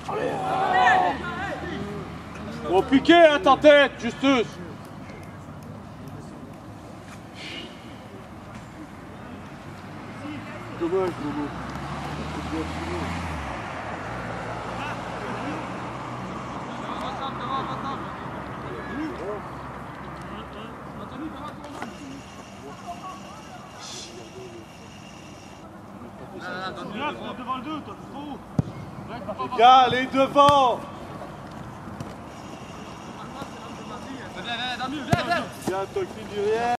Bon, piqué, hein, ta tête, Justus. Dommage, Momo. Devant le 2, toi, t'es trop haut. Les gars, allez devant. Viens, Viens, t'occupe du rien.